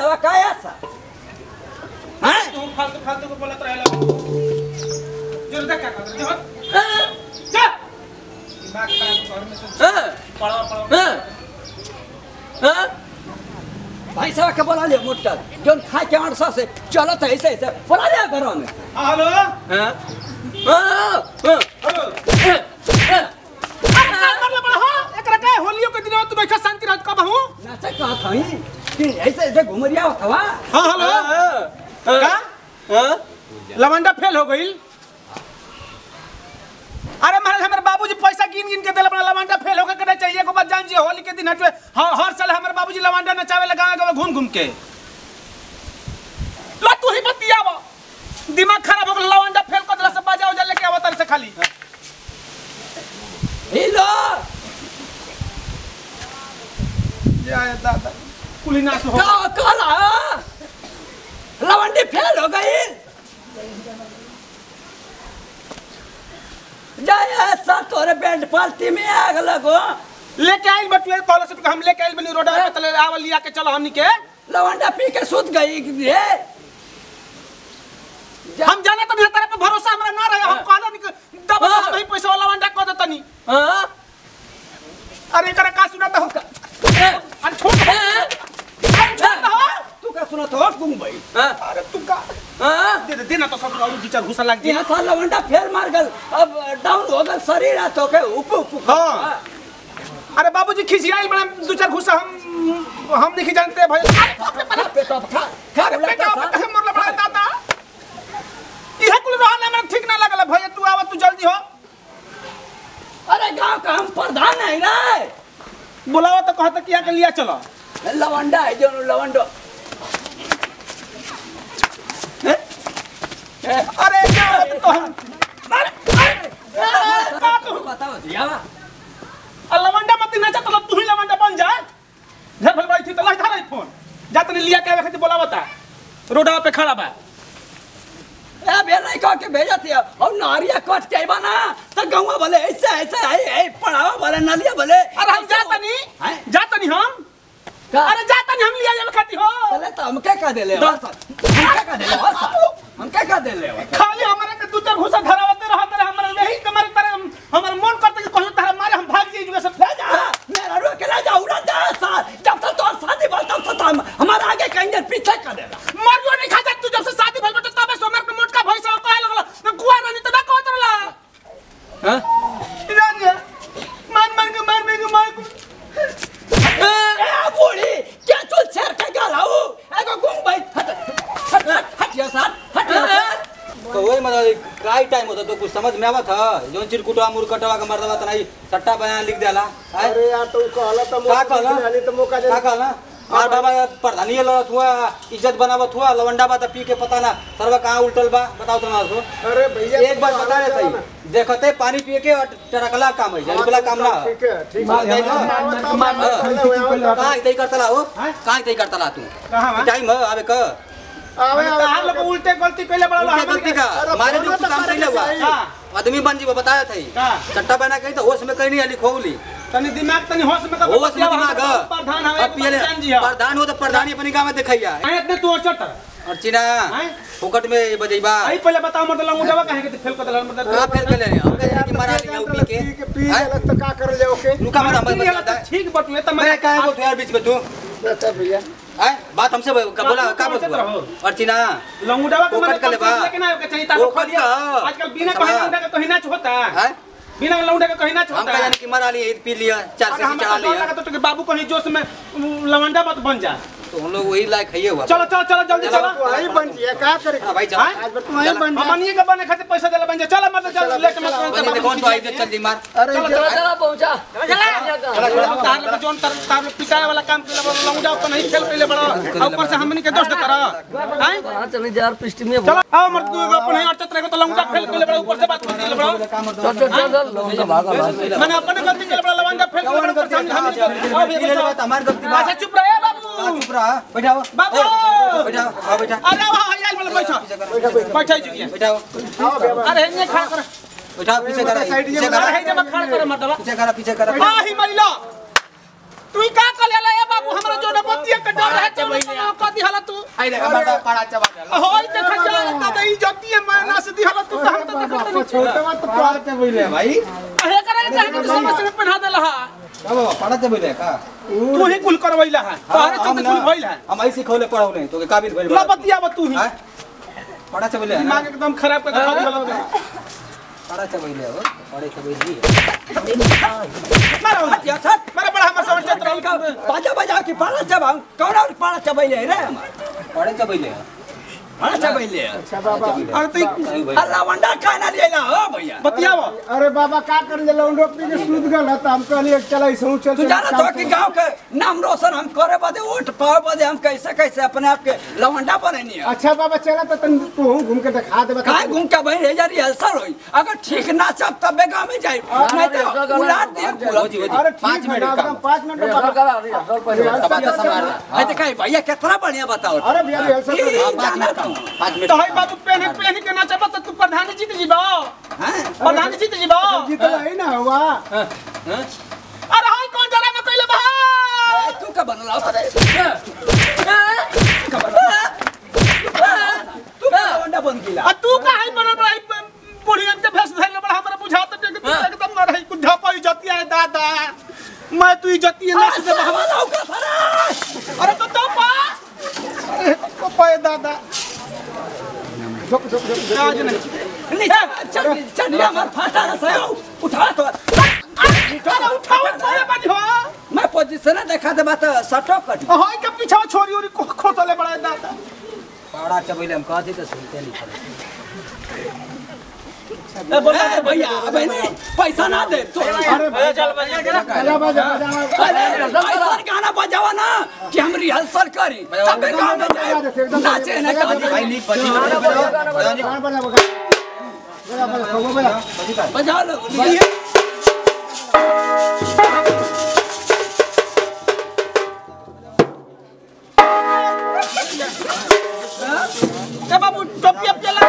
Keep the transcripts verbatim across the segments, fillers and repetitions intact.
हवा काय असा हां तू फालतू फालतू को बोलत रहला जोर देख का कर जो जा दिमाग खराब घर में से हां पड़वा पड़वा हां हां भाई साहब के बोला ले मोटा जोन खा के अड़सा से चलत है ऐसे ऐसे बोला ले घर में हेलो हां हां हेलो मतलब बड़ा हां एकरा का होलियो के दिन तू बैठा शांति रहत कब हूं नाचा का थई कि ऐसे ऐसे घुमरिया होतवा हां हेलो का हां लवंडा फेल हो गई अरे महाराज हमारे बाबूजी पैसा गिन गिन के देले अपना लवंडा फेल होके करे चाहिए को बात जान जी होली के दिन हटवे हर साल हमारे बाबूजी लवंडा नचावे लगा गांव घूम घूम के ला तू ही बतियावा दिमाग खराब हो गया लवंडा फेल कर देला सब बाजा उजा लेके आवत से खाली हेलो जय दादा कुलीना से हो का काला लवंडी फेल हो गई जाया सा तोरे बैंड पार्टी में आग लगो लेके आइल बटुए कॉलेज से हम लेके आइल बनी रोड पे तले आवल लिया के चलो हमनी के लवंडा पी के सुत गई रे हम जाना तो नहीं तेरे पे भरोसा हमरा ना रहे हम कहला नहीं दबा नहीं पैसा वाला लवंडा को देतनी हां अरे एकरा का सुनाता हो अरे छोड़ तू का सुना तो तुम भाई हां अरे तू का हां दे दे ना तो सब और दो चार घुसा लग गया ये साल लवंडा फेल मार गल अब डाउन हो गल शरीर आ तो के ऊप ऊप हां अरे बाबूजी खिसियाई बड़ा दो चार घुसा हम हम नहीं जानते भाई पे तो खा खा बेटा हम मरला बड़ा दादा इहे कुल रहना हमरा ठीक ना लगला भैया तू आवा तू जल्दी हो अरे गांव का हम प्रधान है रे बुलावा तो कहता किया के लिया चलो लवंडा है जो लवंडो अरे क्या तो अरे का तू बताओ दियावा लवंडा मत नाचा तो तू ही लवंडा बन जा घर भर बैठी तो लाई था फोन जा तने लिया के आवे बोला बता रोडवा पे खड़ा बा ए बे नहीं कह के भेजा थी और नारिया कट के बना त गौवा बोले ऐसे ऐसे आई आई पढ़ावा बोले नलिया बोले अरे हम जाता नहीं जाता नहीं हम अरे जाता नहीं हम लिया जावे खाती हो पहले तो हम क्या कह देले हम क्या कह देले हम क्या कह देले खाली हमारे के दो चार घुसा धरावते रहते हमारे नहीं तुम्हारे तरह हमारे मन करते कि कहीं तारा मारे हम भाग जाइए सब ले जा मेरा रो के ले जा उड़ा जा साथ जब तक तो शादी बात तब तक हम हमारा आगे कहीं पीछे कर देला मर नहीं खाता तू जब से शादी भइल बट तबे सोमर के मोटका भैंसा कहे लगला न गुआ नहीं त ना कहत रहला हां जान जा मान मान के मार में के मार ए बूढ़ी क्या तू छेर के गलाऊ एगो गुम भाई हट हट हट या साथ हट तो वही मतलब काय टाइम होता तो कुछ समझ में आवत था जोन चिरकुटवा मुरकटवा का मर्दवा त नहीं सट्टा बना लिख देला अरे यार तू कहला त का कहला खाली त मौका दे का कहला और बाबा प्रधानी लड़त हुआ इज्जत बनावत हुआ लवंडा बा त पी के पता ना सरवा कहां उल्टल बा बताओ तो ना सो अरे भैया एक बात बता रहे थे देखते पानी पिए के और टरकला काम है जलबला काम ना ठीक है ठीक है कहां इतई करतला हो कहां इतई करतला तू कहां टाइम है आवे क आवे तार लोग उल्टे गलती कइले बड़ा उल्टे गलती का मारे जो काम कइले हुआ आदमी बन जी बताया थे सट्टा बना कही तो होश में कहीं नहीं आली खोली तनी दिमाग तनी होश में होश में दिमाग प्रधान हवे प्रधान जी प्रधान हो तो प्रधानी अपनी गांव में दिखाइया आए इतने तू चट और चिना फुकट में बजैबा आई पहले बताओ मतलब लंगुडवा काहे के फेल कर देला मतलब का फेल कर ले हम कहे कि मारा लिया पी के पी अलग त का कर ले ओके रुका मत हम बता ठीक बटुए त मैं काहे बोलते यार बीच में तू अच्छा भैया आए बात हमसे बोला का बोल और चिना लंगुडवा को फुकट कर ले बा लेकिन आयो के चाहिए ताको खा दिया आजकल बिना कहे लंगुडा का कहीं नाच होता है बिना लंगुडा का कहीं नाच हम होता का जाने कि मारा लिया पी लिया चार से चढ़ा लिया तो बाबू कहीं जोश में लवंडा मत बन जा तो हम लोग वही लायक है हुआ चलो चलो चलो जल्दी चलो तू आई बन जी का करे हां भाई चल आज तू आई बन हम अनिए के बने खातिर पैसा देला बन जा चलो मत चल लेके मत बनी दे कौन तो आई दे चल दी मार अरे चलो चलो पहुंचा चलो तार लोग जोन तार तार पिटाए वाला काम केला लंगुडा तो नहीं फेल कइले बड़ा ऊपर से हमनी के दोष देता रहा हैं हां चल यार पृष्ठ में चलो आओ मत तू अपन ही अड़चत रहे तो लंगुडा फेल कइले बड़ा ऊपर से बात कर दिले बड़ा चल चल चल लवंडा भागा मैंने अपने गलती केले बड़ा लवंडा फेल कइले बड़ा ऊपर से हम अब ये बात हमारी गलती अच्छा चुप रहे बाबू चुप रहा बैठाओ बाबू बैठाओ हां बैठा अरे वाह यार मतलब बैठो बैठा जी बैठाओ अरे इन्हें खड़ा कर बैठा पीछे करा पीछे करा अरे जब खड़ा कर मत दबा पीछे करा पीछे करा हां ही महिला तू का कर लेला ए बाबू हमरा जो नपतिया के डर है तो कदी हला तू आई रे बड़ा पड़ा चबा जा होय देख जा त दई जती है मैं ना से दिहला तू हम तो बाप छोटे बात तो पड़ा चबइले भाई हे करे त समझ में पहना देला हा बाबा पड़ा चबइले का तू ही कुल करवैला है तोहरे चलते कुल भइल है हम ऐसे खोले पढ़ाऊ नहीं तो के काबिल भइल ला बतिया तू ही पड़ा चबइले दिमाग एकदम खराब कर दिखा दिहला पड़ा चबइले हो पड़े चबइली मारो या सर मेरा बड़ा हमर समझ चल का बाजा बजा के पाड़ा चबा कौन और पाड़ा चबैले रे पड़े चबइले पाड़ा चबैले अच्छा बाबा अरे तू अल्लाह वंडा खाना लेला हो भैया बतियावा अरे बाबा का कर जे लौंडो पी के सूद गल है त हम कहलिए चल ऐसे चल तू जाना तो कि गांव के नाम रोशन हम करे बदे वोट पावे बदे हम कैसे कैसे अपने आप के लवंडा बनेनी है अच्छा बाबा चला तो तन तू घूम के दिखा दे बता काहे घूम के बहन रेजरी अलसर होई अगर ठीक ना सब तबे गांव में जाई नहीं तो उलाट दे होजी होजी अरे पाँच ठीक है मिनट एकदम का पाँच मिनट में बाबा बात संभाल है तो कहीं भैया कितना बढ़िया बताओ अरे भैया रिहर्सल ई कर जाना तू पाँच मिनट तो है बाबू पहने पहने के नाचा बत तू प्रधान जीत जीबो हैं प्रधान जीत जीबो जीत ही ना हुआ अरे हाय कौन जरा में कइले बा तू का बनला सरे का बनला तू का लवंडा बन गिला आ तू का है बनल रही बुढ़िया के भेस धइले बड़ा हमरा बुझात है कि तू एकदम न रही कुछ धपा इज्जती है दादा मैं तू इज्जती है ना से हवाला का सरे अरे तो तो पा अरे तो पाए दादा झुक झुक झुक आज नहीं नीचे चल चलिया मत फाटा ना सयो उठा तो अरे उठाओ तोरे बाजी हो मैं पोजीशन देखा दे बात सटो कट हाय के पीछे छोरी ओरी खोसले बड़ा दादा पड़ा चबइले हम कहते तो सुनते नहीं ए बोल ए भैया अबे नहीं पैसा ना दे तो अरे ए चल बजा के बजा बजा बजा अरे ऐसा गाना बजावा ना कि हम रिहर्सल करी तबे गांव में जाए नाचे ना गाने भाई लीक बजी बजा बजा बजा बजा बजा बजा बजा लो ए बाबू टोपी पे ला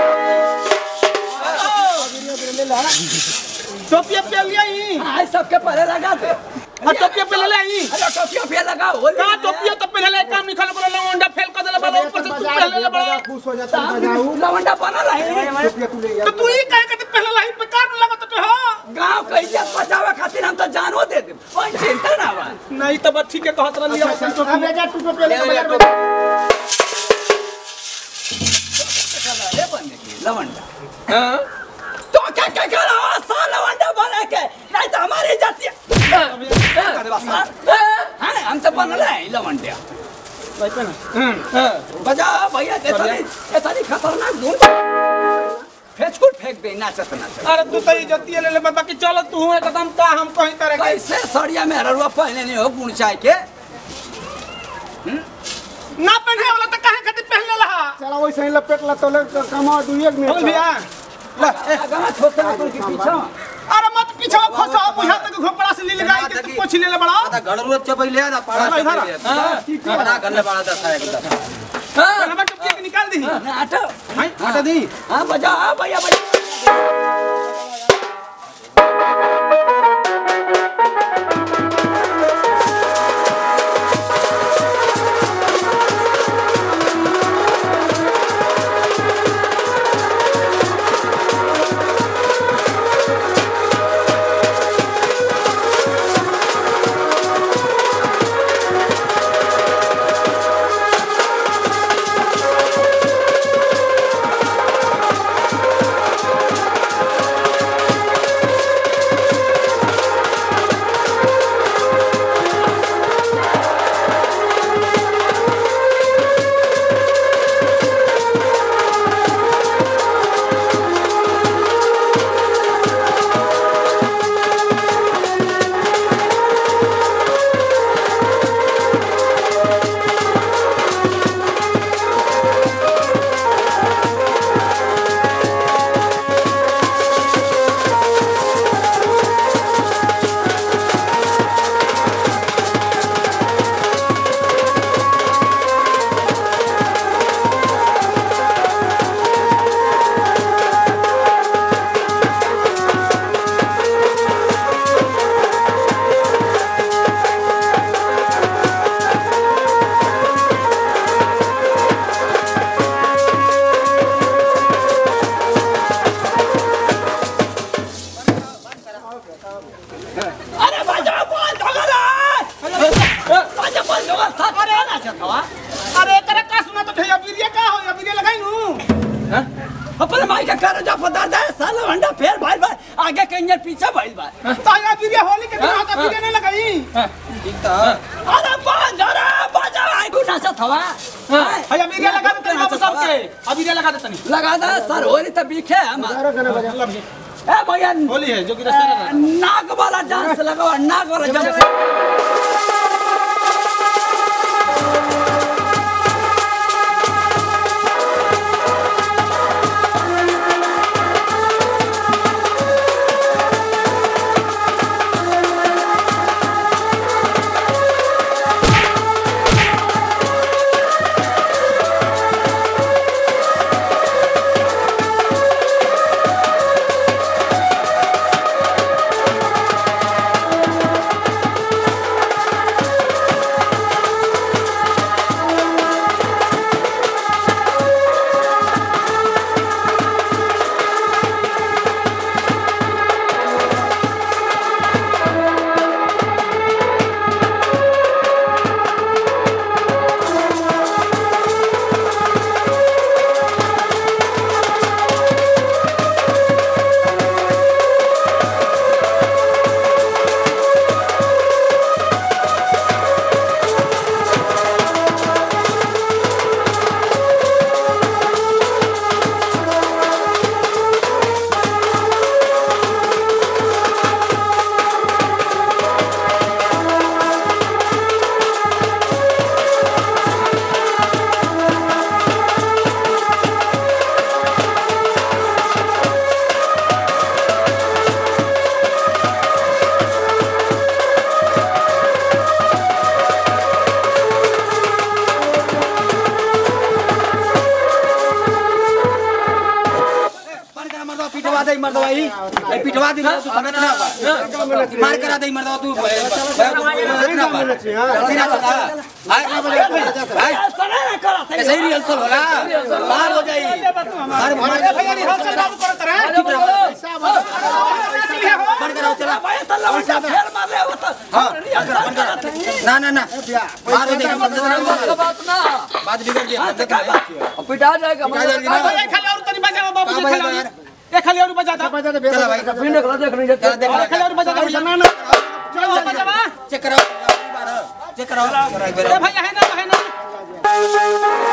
टोपी पे लिया ही आई सबके पहले लगा दे आ टोपी पे ले आई अरे टोपी पे लगा हो का टोपी तो पहले काम निकाल बोला लवंडा फेल कर देला बाबा ऊपर से तू पहले ले बड़ा खुश हो जाता है बजाऊ लवंडा बना रहे रुपया तू ले तो तू ही कहे कि पहले लाई पे कार लगत तो हो गांव के इज्जत बचावे खातिर हम तो जानो दे दे कोई चिंता ना बा नहीं तो बस ठीक है कहत रह लिया अच्छा तो बेजा तू तो पहले बजा ले बनने के लवंडा हां तो क्या क्या कर रहा है साल लवंडा बना के नहीं तो हमारी इज्जत है हम तो बन रहे हैं लवंडा भाई पे ना बजा भैया ये सारी ये सारी खतरनाक धुन फेंचकुट फेंक दे नाचत नाचत अरे तू तो इज्जती ले ले बाकी चल तू एकदम का हम कहीं तरह के कैसे सड़िया में हरवा पहने नहीं हो गुण चाय के ना पहने वाला तो काहे खातिर पहनले रहा चला वैसे ही लपेट ला तो ले कमा दू एक बोल मिनट भैया ला गमा छोटे के पीछे अरे मत पीछे खसा बुझा तक घोपड़ा से ले लगाई के तू पोछ ले ले बड़ा आधा गड़रुत चबइले ना पड़ा चबइले हां बड़ा गल्ले बड़ा दसा एकदम पहले बट टोपी निकाल दी हटा हां हटा दी हां बजा भैया बजा नाचत हवा अरे एकरा का सुना तो भैया बीरिया का हो या बीरिया लगाई नु हां अपन माई का कर जा पता दे साला अंडा फेर भाई भाई आगे कहीं पीछे भाई भाई तो या बीरिया होली के दिन होता बीरिया नहीं लगाई ठीक था अरे बाजा रे बाजा आई को नाचत हवा भैया बीरिया लगा दे तनी बाबू सब के अब बीरिया लगा दे तनी लगा दे सर होली त बीखे हम जरा गाना बजा ए भैया होली है जो कि रास्ता नाग वाला डांस लगाओ नाग वाला डांस पिटवा दे मर दवाई ए पिटवा दे तू समझ ना मार करा दे मर दवा तू सीना चला हाय ऐसे ही रिहर्सल होला बाहर हो जाई मार मार भैया रिहर्सल बाबू करत रहे बंद करो चला भाई तल्ला वैसा फेर मार ले होता हां ना ना ना मार दे बात ना बात बिगड़ गई पिटा जाएगा भैया खाली और तनी बजाओ बाबू जी खाली ए खाली और बजा दे बजा दे चला भाई पिंड करा देख नहीं जाता देख खाली और बजा दे ना ना चलो बजावा चेक करो चेक करो ए भैया है ना है ना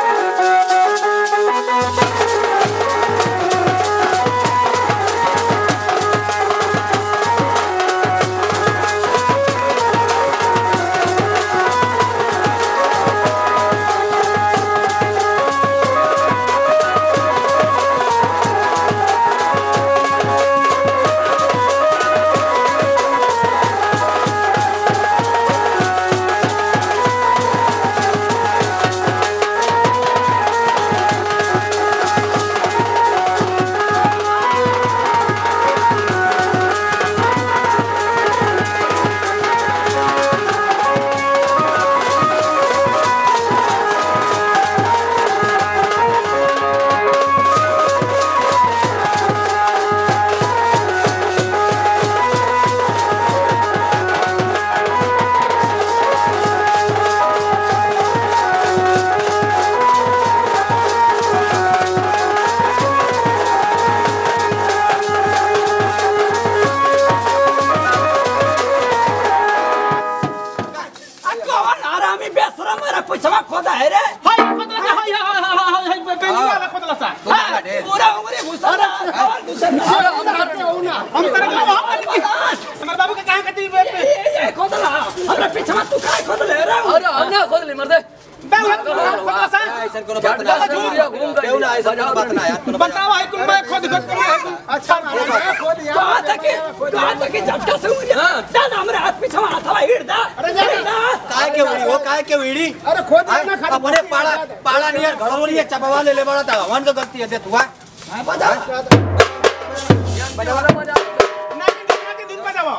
पुछवा खोदा है रे हाय खोदला हाय हाय हाय हाय बेनी वाला खोदला सा पूरा उंगली घुसा और दूसरा हम तेरे को वहां पर की हमारे बाबू के कहां कती ये खोदला हमरा पिछवा तू काय खोदले रे अरे हमने खोदले मर दे खोदला सा ऐसा कोनो बात ना क्यों ना ऐसा कोनो बात ना यार बताओ है तुम मैं खोद खोद कर अच्छा खोद यार कहां तक कहां तक झटका से उंगली ना हमरा हाथ पिछवा हथवा हिड़दा अरे जा काय के उड़ी वो काय के उड़ी अरे खोद ना खा अपने पाड़ा पाड़ा नियर घड़ो नियर चपवा ले ले बड़ा था हवन का गलती है देत हुआ बजा बजा बजा ना दिन दिन बजाओ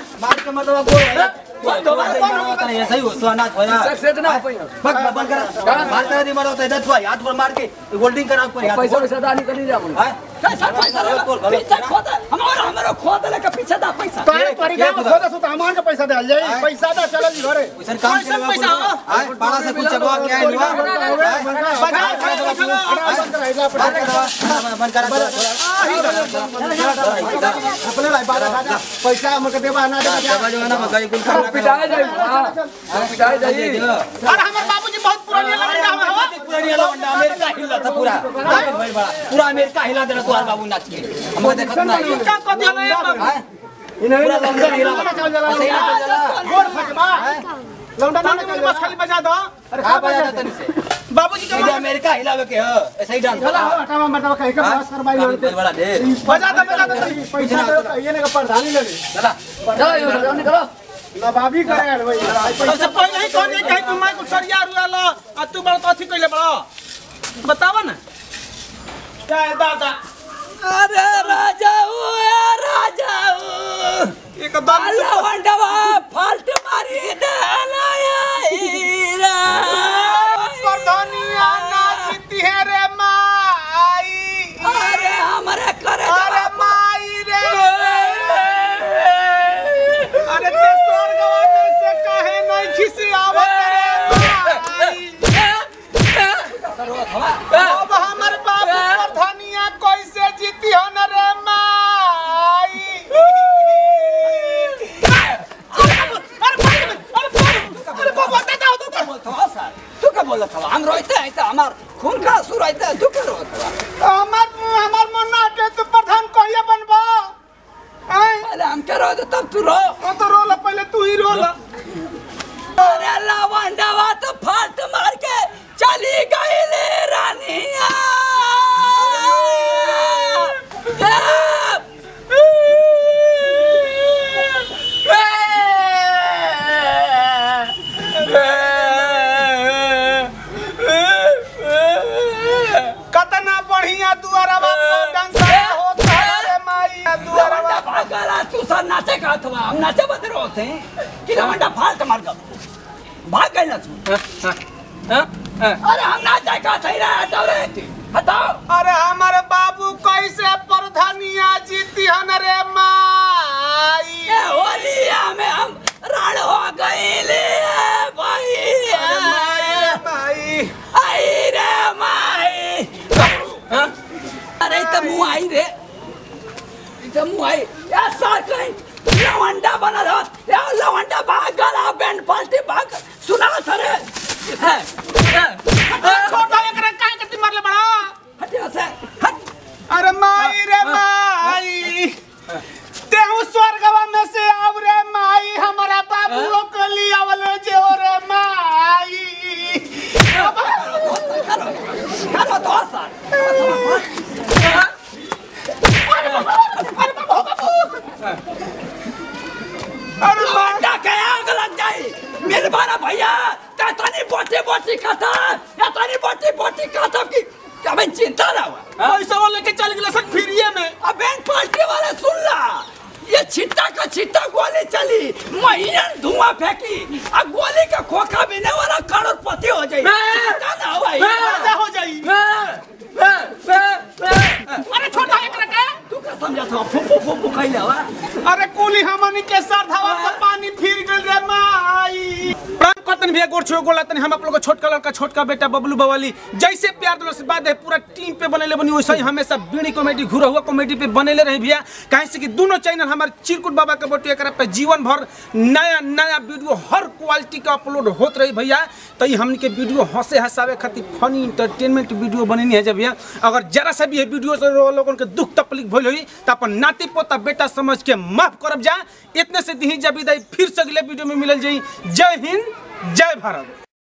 मार के मतलब बोल ऐसा ही हो तो अनाज होया सक्सेस ना हो पाई बस बंद कर मार कर दी मारो तो इधर तो हाथ पर मार के गोल्डिंग करा पर हाथ पैसा पैसा दानी कर जा बोल हां कैसा पैसा पीछे खोद हमारा हमारा खोद ले के पीछे दा पैसा तारे परिगा खोदा सु सामान का पैसा दे जाई पैसा दा चल जी घरे पैसा काम के पैसा हां बड़ा से कुछ जगह क्या है हुआ बंद करा अपने लाई बारा खाजा पैसा हमके देबा ना देबा जो ना मकई कुल खाना पिटाए जाई हां पिटाए जाई अरे हमर बाबूजी बहुत पुरानी लवंडा हमें हो पुरानी लवंडा अमेरिका हिला था पूरा भाई बड़ा पूरा अमेरिका हिला दे तोहार बाबू नाच के हमको देखत नहीं का कथि हले हां इन्हें पूरा लवंडा हिला चल जाला सही ना चल जाला गोड़ फटबा लौंडा ना बाबूजी बस खाली बजा दो अरे हां बजा तनी से बाबूजी के इधर अमेरिका हिलावे के ह ऐसा ही डांस चला हटावा मटावा कहीं का पास करवाई लोग बड़ा ढेर बजा दो बजा दो पैसा दे ये ने का प्रधानी ले चला चलो यो जाओ निकलो नवाबी करे भाई सबसे पहले ही कौन है कहीं तुम को सरिया रुआला आ तू बड़ कथि कइले बड़ा बतावा ना क्या है दादा अरे राजा ओ राजा एकदम लवंडवा फाल्ट मारी देलाया हीरा प्रधानिया ना जीती है रे माई अरे हमरे करे अरे माई रे अरे ते स्वर्गवा में से कहे नहीं खिसी आवत रे माई अब हमर बाबू प्रधानिया कैसे जीती हो न रे माई तू क्या बोल था हम रोते हैं तो हमार खून का असुर रहता है तू क्या रोता है हमर हमर मन्ना के तू प्रधान कहिया बनबा हैं पहले हम क्या रोते तब तू रो तो तो रोला पहले तू ही रोला अरे लवंडवा तो फाल्ट मार के चली गई ले रानिया कतना बढ़िया दुआरवा डांस होता है रे माई दुआरवा भागला तू सर नाचे का था हम नाचे बदे रोते कि लवंडा फाल्ट मार गया भाग गई ना तू अरे हम नाचे का था रे हटाओ रे हटाओ अरे हमारे बाबू कैसे प्रधानिया जीती हन रे माई ये होलिया में हम रण हो गए ले भाई माई आई रे माई अरे तो मुँह आई रे तो मुँह आई या साकन लवंडा बना रहा या लवंडा भाग गला बैंड पाल्टी भाग सुना था रे छोटा एकरा काहे करती मारले बड़ा हटिया से हट अरे माई रे माई तेहु स्वर्गवा में से आव रे माई हमारा बाबू को लिया वाले जो रे माई करो तो सर अरे लवंडा के आग लग जाई मेरे बारा भैया तानी बोटी बोटी खाता या तानी बोटी बोटी खाता की अबे चिंता ना हुआ पैसा वो लेके चल गया सब फिरिए में अबे पार्टी वाले सुन ला ये छिट्टा का छिट्टा गोली चली महीने धुआं फेंकी अब गोली का खोखा भी नहीं वाला करोड़पति हो जाए चिंता ना हुआ राजा हो जाई अरे छोटा एक रखे तू क्या समझा था फुफु फुफु खाई लेवा अरे कुली हमनी के सर धावा पर पानी फिर गल रे माई प्राण कतन भी गोर छो गोलतन हम आप लोग छोटका लड़का छोटका बेटा बबलू बवाली जैसे प्यार दिलो से बात है पूरा टीम पे बनेले बनी वैसे ही हमेशा बीड़ी कॉमेडी घुरा हुआ कॉमेडी पे बनेले रही भैया काहे से कि दोनों चैनल हमारे चिरकुट बाबा के बटुए एकरा पे जीवन भर नया नया वीडियो हर क्वालिटी का अपलोड होत रही भैया तो ये हमनी के वीडियो हंसे हंसावे खातिर फनी इंटरटेनमेंट वीडियो बनेनी है जब भैया अगर जरा सा भी ये वीडियो से लोगन के दुख तकलीफ भइल होई त अपन नाती पोता बेटा समझ के माफ करब जा इतने से दी जब विदाई फिर से अगले वीडियो में मिलल जाई जय हिंद जय भारत।